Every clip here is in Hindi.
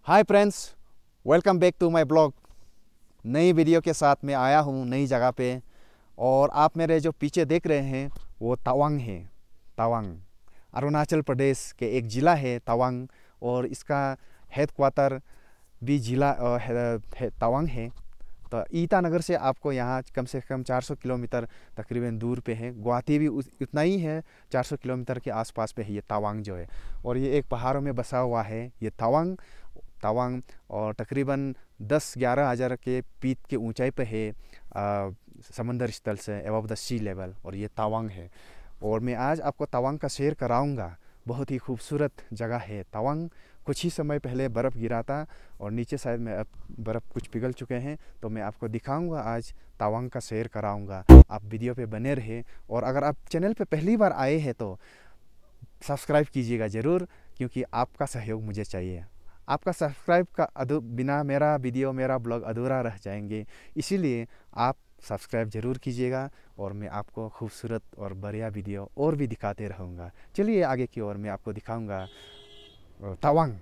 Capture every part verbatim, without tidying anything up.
Hi friends, welcome back to my blog. नई वीडियो के साथ मैं आया हूँ नई जगह पे। और आप मेरे जो पीछे देख रहे हैं वो तवांग है। तवांग अरुणाचल प्रदेश के एक ज़िला है तवांग, और इसका हेडक्वार्टर भी ज़िला तवांग है। तो ईटानगर से आपको यहाँ कम से कम चार सौ किलोमीटर तकरीबन दूर पे है। गुवाहाटी भी उतना ही है, चार सौ किलोमीटर के आसपास पे है ये तवांग जो है। और ये एक पहाड़ों में बसा हुआ है ये तवांग तवांग और तकरीबन दस ग्यारह हज़ार के फीट के ऊंचाई पे है आ, समंदर स्थल से एबव द सी लेवल, और ये तवांग है। और मैं आज आपको तवांग का सैर कराऊंगा। बहुत ही खूबसूरत जगह है तवांग। कुछ ही समय पहले बर्फ़ गिरा था और नीचे शायद में अब बर्फ़ कुछ पिघल चुके हैं, तो मैं आपको दिखाऊंगा आज तवांग का सैर कराऊंगा। आप वीडियो पे बने रहे, और अगर आप चैनल पे पहली बार आए हैं तो सब्सक्राइब कीजिएगा ज़रूर, क्योंकि आपका सहयोग मुझे चाहिए। आपका सब्सक्राइब का अधू बिना मेरा वीडियो मेरा ब्लॉग अधूरा रह जाएंगे, इसीलिए आप सब्सक्राइब ज़रूर कीजिएगा और मैं आपको खूबसूरत और बढ़िया वीडियो और भी दिखाते रहूँगा। चलिए आगे की ओर मैं आपको दिखाऊँगा तवांग।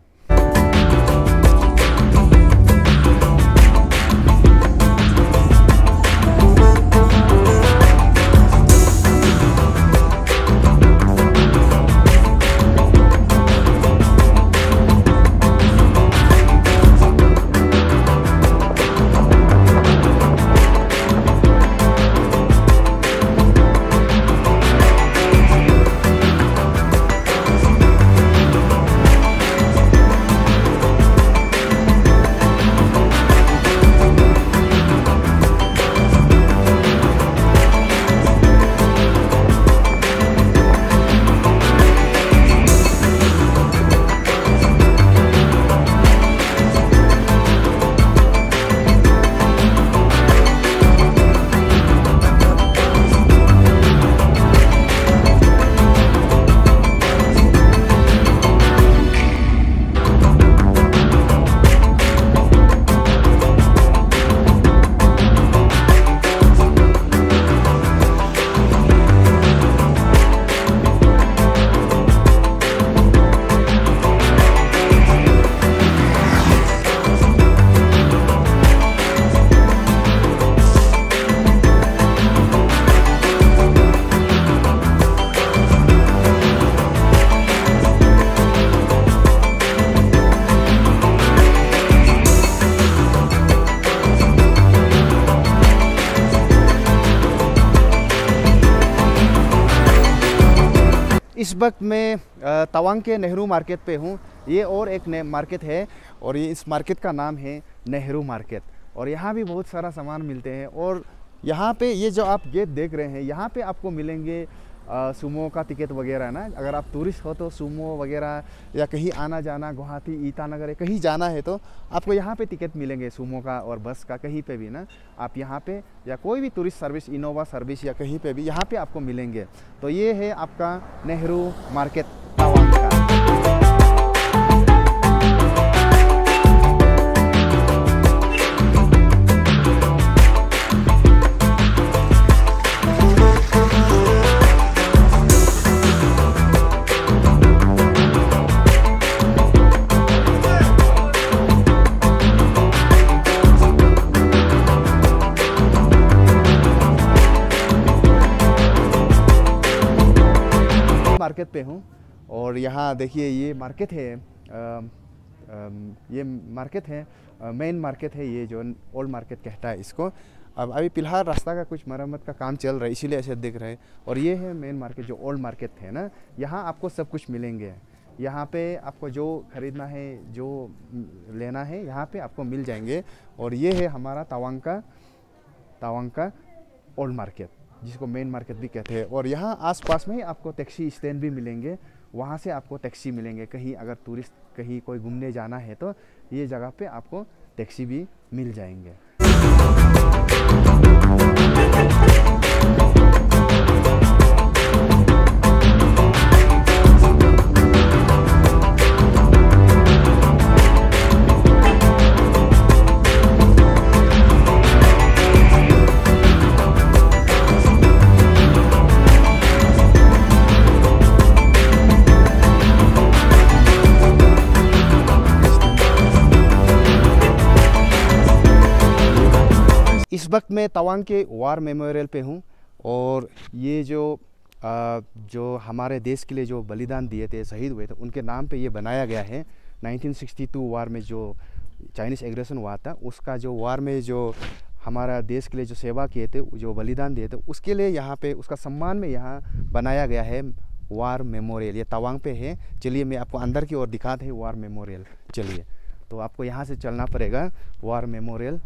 इस वक्त मैं तवांग के नेहरू मार्केट पे हूँ। ये और एक मार्केट है और ये इस मार्केट का नाम है नेहरू मार्केट। और यहाँ भी बहुत सारा सामान मिलते हैं। और यहाँ पे ये जो आप गेट देख रहे हैं, यहाँ पे आपको मिलेंगे आ, सुमो का टिकट वगैरह ना। अगर आप टूरिस्ट हो तो सुमो वगैरह या कहीं आना जाना गुवाहाटी ईटानगर कहीं जाना है तो आपको यहाँ पे टिकट मिलेंगे सुमो का और बस का, कहीं पे भी ना आप यहाँ पे, या कोई भी टूरिस्ट सर्विस इनोवा सर्विस या कहीं पे भी यहाँ पे आपको मिलेंगे। तो ये है आपका नेहरू मार्केट तवांग का। मार्केट पे हूँ और यहाँ देखिए ये मार्केट है, आ, आ, ये मार्केट है, मेन मार्केट है, ये जो ओल्ड मार्केट कहता है इसको। अब अभी फिलहाल रास्ता का कुछ मरम्मत का काम चल रहा है, इसीलिए ऐसे दिख रहा है। और ये है मेन मार्केट जो ओल्ड मार्केट है ना। यहाँ आपको सब कुछ मिलेंगे। यहाँ पे आपको जो ख़रीदना है, जो लेना है, यहाँ पे आपको मिल जाएंगे। और ये है हमारा तवांग का तवांग का ओल्ड मार्केट, जिसको मेन मार्केट भी कहते हैं। और यहाँ आसपास में ही आपको टैक्सी स्टैंड भी मिलेंगे, वहाँ से आपको टैक्सी मिलेंगे। कहीं अगर टूरिस्ट कहीं कोई घूमने जाना है तो ये जगह पे आपको टैक्सी भी मिल जाएंगे। वक्त मैं तवांग के वार मेमोरियल पे हूँ और ये जो आ, जो हमारे देश के लिए जो बलिदान दिए थे, शहीद हुए थे, उनके नाम पे ये बनाया गया है। नाइनटीन सिक्सटी टू वार में जो चाइनीज़ एग्रेशन हुआ था, उसका जो वार में जो हमारा देश के लिए जो सेवा किए थे, जो बलिदान दिए थे, उसके लिए यहाँ पे उसका सम्मान में यहाँ बनाया गया है वार मेमोरियल। ये तवांग पे है। चलिए मैं आपको अंदर की ओर दिखाते हैं वार मेमोरियल। चलिए, तो आपको यहाँ से चलना पड़ेगा वार मेमोरियल।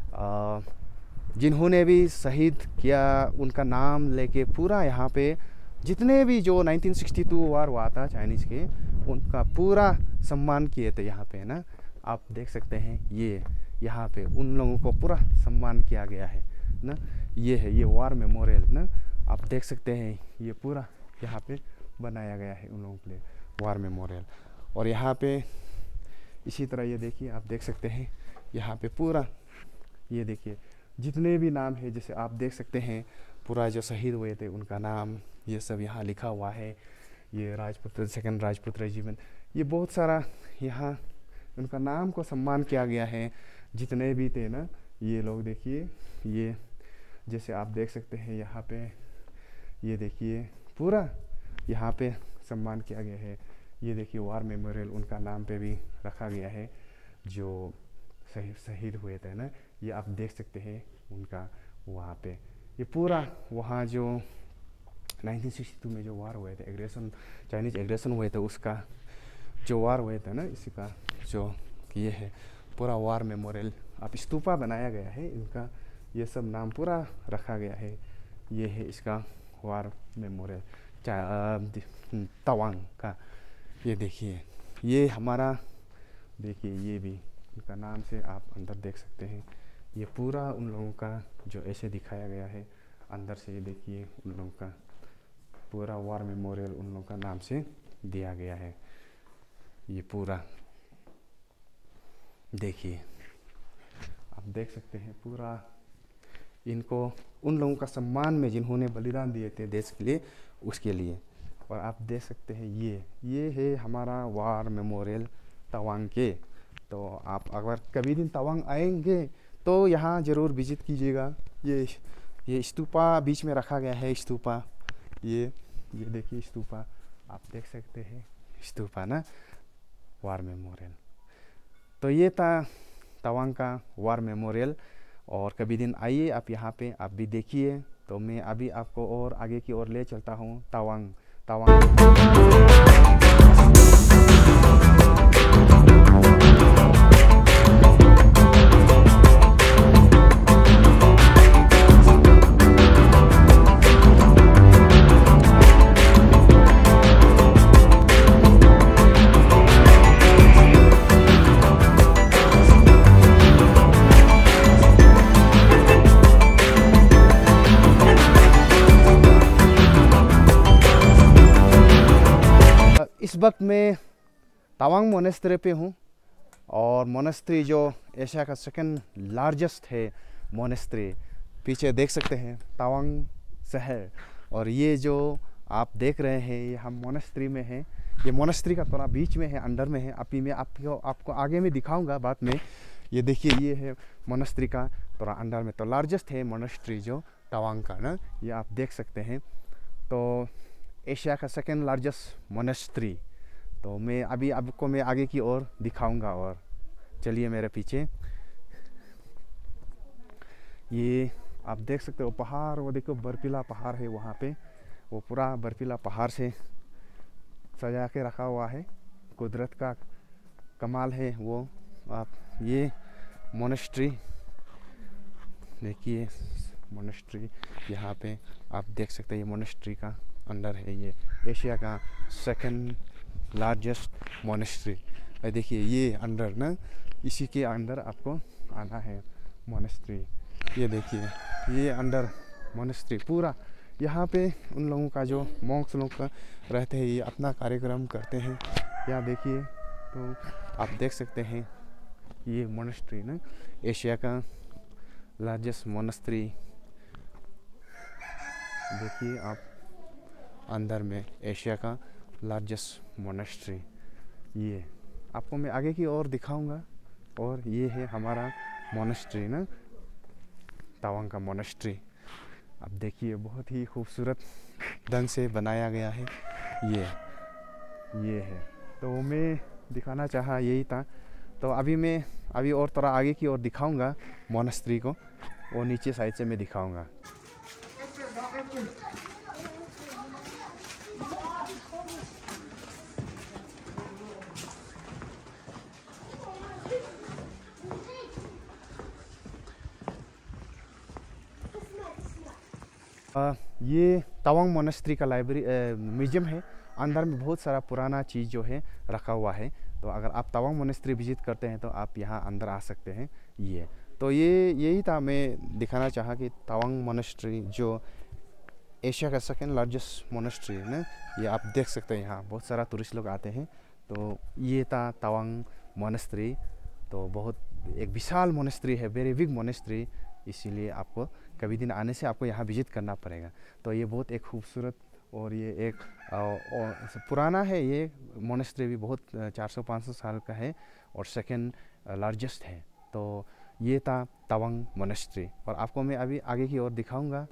जिन्होंने भी शहीद किया उनका नाम लेके पूरा यहाँ पे जितने भी जो नाइनटीन सिक्सटी टू वार हुआ था चाइनीज़ के, उनका पूरा सम्मान किए थे यहाँ पे ना। आप देख सकते हैं ये यहाँ पे उन लोगों को पूरा सम्मान किया गया है ना। ये है ये वार मेमोरियल ना, आप देख सकते हैं ये पूरा यहाँ पे बनाया गया है उन लोगों के लिए वार मेमोरियल। और यहाँ पे इसी तरह ये देखिए, आप देख सकते हैं यहाँ पे पूरा ये देखिए जितने भी नाम है, जैसे आप देख सकते हैं पूरा जो शहीद हुए थे उनका नाम ये सब यहाँ लिखा हुआ है। ये राजपुत्र, सेकंड राजपुत्र रेजिमेंट, ये बहुत सारा यहाँ उनका नाम को सम्मान किया गया है जितने भी थे ना। ये लोग देखिए, ये जैसे आप देख सकते हैं यहाँ पे ये देखिए पूरा यहाँ पे सम्मान किया गया है। ये देखिए वार मेमोरियल उनका नाम पे भी रखा गया है जो शहीद शहीद हुए थे ना। ये आप देख सकते हैं उनका वहाँ पे ये पूरा वहाँ जो नाइनटीन सिक्सटी टू में जो वार हुए थे, एग्रेशन, चाइनीज़ एग्रेशन हुए थे, उसका जो वार हुए थे ना, इसी का जो ये है पूरा वार मेमोरियल। आप स्तूपा बनाया गया है इनका, ये सब नाम पूरा रखा गया है। ये है इसका वार मेमोरियल तवांग का। ये देखिए ये हमारा, देखिए ये भी उनका नाम से आप अंदर देख सकते हैं। ये पूरा उन लोगों का जो ऐसे दिखाया गया है अंदर से, ये देखिए उन लोगों का पूरा वार मेमोरियल उन लोगों का नाम से दिया गया है। ये पूरा देखिए, आप देख सकते हैं पूरा इनको उन लोगों का सम्मान में जिन्होंने बलिदान दिए थे देश के लिए, उसके लिए। और आप देख सकते हैं ये ये है हमारा वार मेमोरियल तवांग के। तो आप अगर कभी दिन तवांग आएंगे तो यहाँ ज़रूर विजिट कीजिएगा। ये ये स्तूपा बीच में रखा गया है, स्तूपा ये ये देखिए स्तूपा, आप देख सकते हैं स्तूपा ना, वार मेमोरियल। तो ये था तवांग का वार मेमोरियल। और कभी दिन आइए आप यहाँ पे, आप भी देखिए। तो मैं अभी आपको और आगे की ओर ले चलता हूँ तवांग तवांग इस वक्त मैं तवांग मोनेस्ट्री पे हूँ। और मोनेस्ट्री जो एशिया का सेकंड लार्जेस्ट है मोनेस्ट्री, पीछे देख सकते हैं तवांग शहर। और ये जो आप देख रहे हैं ये हम मोनेस्ट्री में हैं। ये मोनेस्ट्री का थोड़ा बीच में है, अंदर में है। अभी मैं आपको आपको आगे में दिखाऊंगा बाद में। ये देखिए ये है मोनेस्ट्री का थोड़ा अंदर में, तो लार्जेस्ट है मोनेस्ट्री जो तवांग का ना, ये आप देख सकते हैं। तो एशिया का सेकेंड लार्जेस्ट मोनेस्ट्री। तो मैं अभी आपको मैं आगे की ओर दिखाऊंगा। और चलिए मेरे पीछे, ये आप देख सकते हो पहाड़, वो देखो बर्फीला पहाड़ है वहाँ पे, वो पूरा बर्फीला पहाड़ से सजा के रखा हुआ है, कुदरत का कमाल है वो। आप ये मोनेस्ट्री देखिए, मोनेस्ट्री यहाँ पे आप देख सकते हैं, ये मोनेस्ट्री का अंदर है। ये एशिया का सेकंड लार्जेस्ट मोनेस्ट्री। देखिए ये अंदर ना, इसी के अंदर आपको आना है मोनेस्ट्री। ये देखिए ये अंदर मोनेस्ट्री पूरा, यहाँ पे उन लोगों का जो मॉन्क्स लोग का रहते हैं, ये अपना कार्यक्रम करते हैं। यहाँ देखिए, तो आप देख सकते हैं ये मोनेस्ट्री ना, एशिया का लार्जेस्ट मोनेस्ट्री। देखिए आप अंदर में एशिया का लार्जेस्ट मोनेस्ट्री, ये आपको मैं आगे की ओर दिखाऊंगा। और ये है हमारा मोनेस्ट्री ना तवांग का मोनेस्ट्री। अब देखिए बहुत ही खूबसूरत ढंग से बनाया गया है। ये ये है, तो मैं दिखाना चाहा यही था। तो अभी मैं अभी और थोड़ा आगे की ओर दिखाऊंगा मोनेस्ट्री को, और नीचे साइड से मैं दिखाऊंगा। आ, ये तवांग मोनेस्ट्री का लाइब्रेरी म्यूजियम है। अंदर में बहुत सारा पुराना चीज़ जो है रखा हुआ है। तो अगर आप तवांग मोनेस्ट्री विजिट करते हैं तो आप यहाँ अंदर आ सकते हैं। ये तो ये यही था, मैं दिखाना चाहा कि तवांग मोनेस्ट्री जो एशिया का सेकेंड लार्जेस्ट मोनेस्ट्री है ना, ये आप देख सकते हैं। यहाँ बहुत सारा टूरिस्ट लोग आते हैं। तो ये था तवांग मोनेस्ट्री। तो बहुत एक विशाल मोनेस्ट्री है, वेरी बिग मोनेस्ट्री, इसीलिए आपको कभी दिन आने से आपको यहाँ विजिट करना पड़ेगा। तो ये बहुत एक खूबसूरत और ये एक और पुराना है। ये मोनेस्ट्री भी बहुत चार सौ पाँच सौ साल का है और सेकेंड लार्जेस्ट है। तो ये था तवांग मोनेस्ट्री, और आपको मैं अभी आगे की ओर दिखाऊंगा।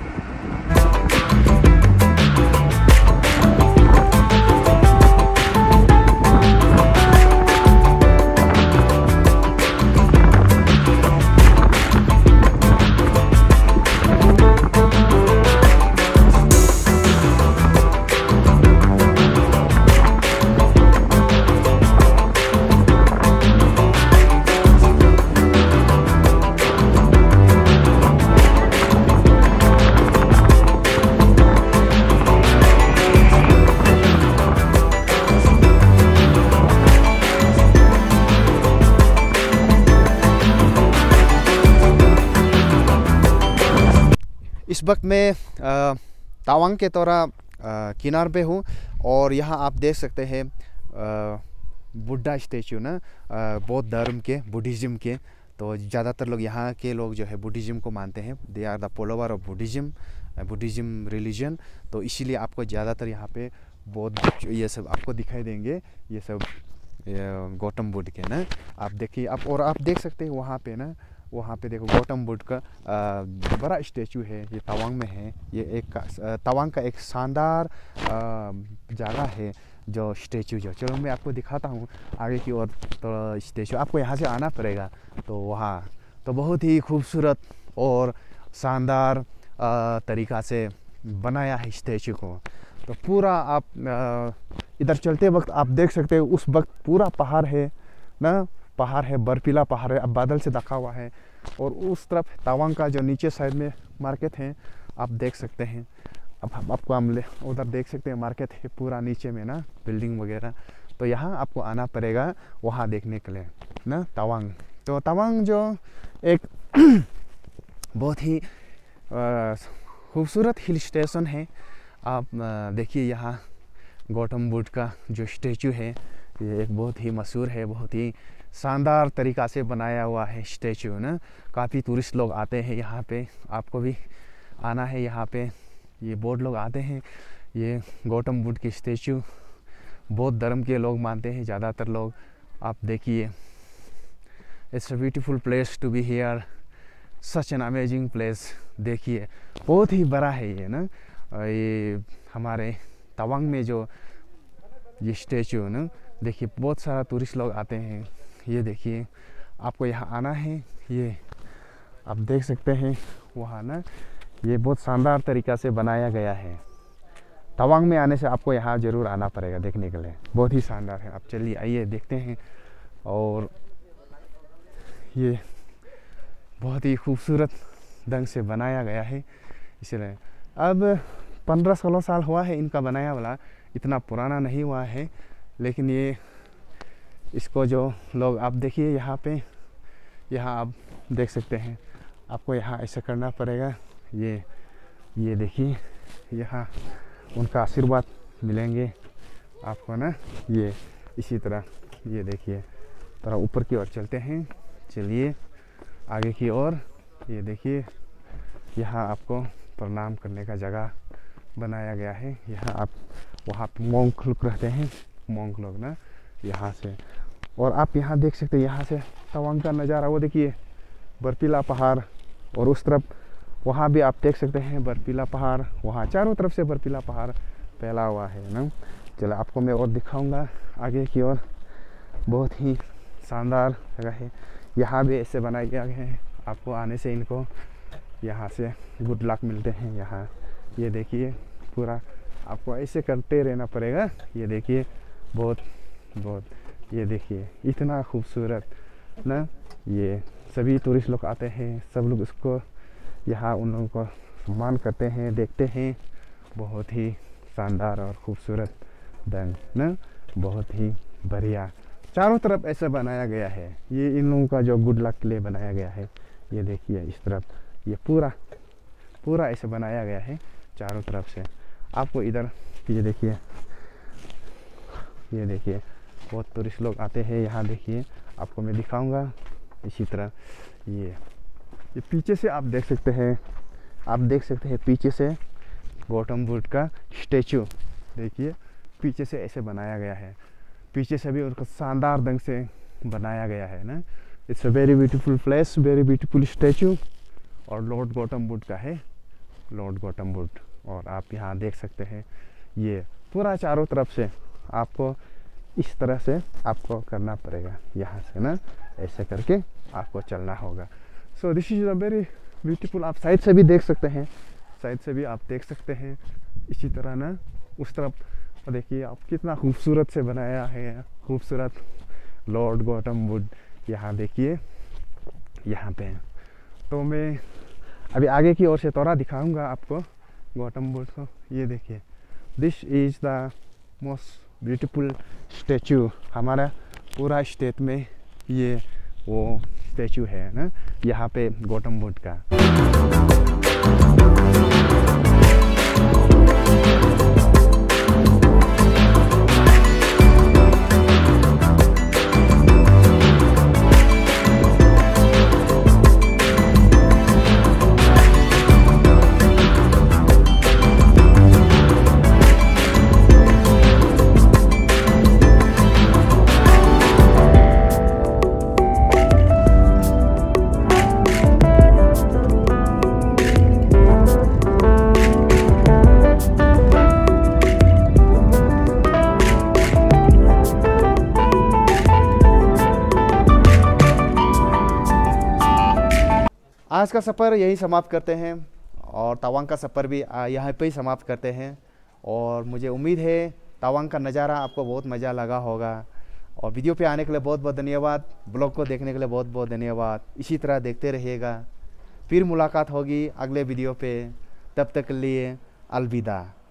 इस वक्त मैं तवांग के तोरा किनार पे हूँ, और यहाँ आप देख सकते हैं बुद्धा स्टैचू ना, बौद्ध धर्म के, बुद्धिज़्म के। तो ज़्यादातर लोग यहाँ के लोग जो है बुद्धिज़्म को मानते हैं। They are the follower of Buddhism, Buddhism religion. तो इसीलिए आपको ज़्यादातर यहाँ पे बौद्ध ये सब आपको दिखाई देंगे, ये सब गौतम बुद्ध के ना। आप देखिए आप, और आप देख सकते हैं वहाँ पे ना, वहाँ पे देखो गौतम बुद्ध का आ, बड़ा स्टैचू है। ये तवांग में है। ये एक तवांग का एक शानदार जगह है जो स्टैचू जो, चलो मैं आपको दिखाता हूँ आगे की ओर। तो स्टैचू आपको यहाँ से आना पड़ेगा। तो वहाँ तो बहुत ही खूबसूरत और शानदार तरीक़ा से बनाया है स्टैचू को। तो पूरा आप इधर चलते वक्त आप देख सकते हो, उस वक्त पूरा पहाड़ है ना, पहाड़ है, बर्फीला पहाड़ है, अब बादल से ढका हुआ है। और उस तरफ तवांग का जो नीचे साइड में मार्केट है आप देख सकते हैं। अब आपको हम उधर देख सकते हैं मार्केट है पूरा नीचे में ना, बिल्डिंग वगैरह। तो यहाँ आपको आना पड़ेगा वहाँ देखने के लिए ना, तवांग। तो तवांग जो एक बहुत ही खूबसूरत हिल स्टेशन है। आप देखिए यहाँ गौतम बुद्ध का जो स्टैचू है, ये एक बहुत ही मशहूर है, बहुत ही शानदार तरीक़ा से बनाया हुआ है स्टैचू ना। काफ़ी टूरिस्ट लोग आते हैं यहाँ पे, आपको भी आना है यहाँ पे। ये बहुत लोग आते हैं। ये गौतम बुद्ध की स्टैचू बौद्ध धर्म के लोग मानते हैं ज़्यादातर लोग। आप देखिए, it's a beautiful place to be here, such an amazing place. देखिए बहुत ही बड़ा है ये ना, ये हमारे तवांग में जो ये स्टैचू ना, देखिए बहुत सारा टूरिस्ट लोग आते हैं। ये देखिए आपको यहाँ आना है। ये आप देख सकते हैं वहाँ ना, ये बहुत शानदार तरीक़ा से बनाया गया है। तवांग में आने से आपको यहाँ ज़रूर आना पड़ेगा देखने के लिए, बहुत ही शानदार है। आप चलिए आइए देखते हैं। और ये बहुत ही खूबसूरत ढंग से बनाया गया है। इसलिए अब पंद्रह सोलह साल हुआ है इनका बनाया वाला, इतना पुराना नहीं हुआ है। लेकिन ये इसको जो लोग आप देखिए यहाँ पे, यहाँ आप देख सकते हैं, आपको यहाँ ऐसा करना पड़ेगा। ये ये देखिए यहाँ उनका आशीर्वाद मिलेंगे आपको ना। ये इसी तरह ये देखिए, थोड़ा ऊपर की ओर चलते हैं। चलिए आगे की ओर। ये देखिए यहाँ आपको प्रणाम करने का जगह बनाया गया है। यहाँ आप, वहाँ पे मोंक लोग रहते हैं, मोंक लोग ना, यहाँ से। और आप यहाँ देख सकते हैं, यहाँ से तवांग का नज़ारा, वो देखिए बर्फीला पहाड़, और उस तरफ वहाँ भी आप देख सकते हैं बर्फीला पहाड़, वहाँ चारों तरफ से बर्फीला पहाड़ फैला हुआ है ना। चलो आपको मैं और दिखाऊंगा आगे की ओर। बहुत ही शानदार जगह है। यहाँ भी ऐसे बनाए गए हैं, आपको आने से इनको यहाँ से गुड लक मिलते हैं। यहाँ ये देखिए पूरा आपको ऐसे करते रहना पड़ेगा। ये देखिए बहुत बहुत ये देखिए इतना खूबसूरत ना। ये सभी टूरिस्ट लोग आते हैं, सब लोग इसको यहाँ उन लोगों को सम्मान करते हैं, देखते हैं। बहुत ही शानदार और खूबसूरत ढंग ना, बहुत ही बढ़िया। चारों तरफ ऐसा बनाया गया है। ये इन लोगों का जो गुड लक के लिए बनाया गया है। ये देखिए इस तरफ ये पूरा पूरा ऐसे बनाया गया है चारों तरफ से। आपको इधर ये देखिए ये देखिए बहुत टूरिस्ट लोग आते हैं यहाँ। देखिए आपको मैं दिखाऊंगा इसी तरह। ये ये पीछे से आप देख सकते हैं, आप देख सकते हैं पीछे से गौतम बुद्ध का स्टैचू। देखिए पीछे से ऐसे बनाया गया है, पीछे से भी उनका शानदार ढंग से बनाया गया है ना। It's a very beautiful place, very beautiful statue. और लॉर्ड गौतम बुद्ध का है, लॉर्ड गौतम बुद्ध। और आप यहाँ देख सकते हैं ये पूरा चारों तरफ से आपको इस तरह से आपको करना पड़ेगा, यहाँ से ना ऐसे करके आपको चलना होगा। So this is a very beautiful. आप साइड से भी देख सकते हैं, साइड से भी आप देख सकते हैं इसी तरह ना। उस तरफ देखिए आप कितना खूबसूरत से बनाया है, खूबसूरत लॉर्ड गौतम बुद्ध। यहाँ देखिए यहाँ पे। तो मैं अभी आगे की ओर से थोड़ा दिखाऊंगा आपको गौतम बुद्ध को। ये देखिए this is the most beautiful statue. हमारा पूरा स्टेट में ये वो स्टैचू है ना, यहाँ पे गौतम बुद्ध का। आज का सफ़र यही समाप्त करते हैं और तवांग का सफ़र भी यहाँ पे ही समाप्त करते हैं। और मुझे उम्मीद है तवांग का नज़ारा आपको बहुत मज़ा लगा होगा। और वीडियो पे आने के लिए बहुत बहुत धन्यवाद, ब्लॉग को देखने के लिए बहुत बहुत धन्यवाद। इसी तरह देखते रहिएगा, फिर मुलाकात होगी अगले वीडियो पे। तब तक के लिए अलविदा।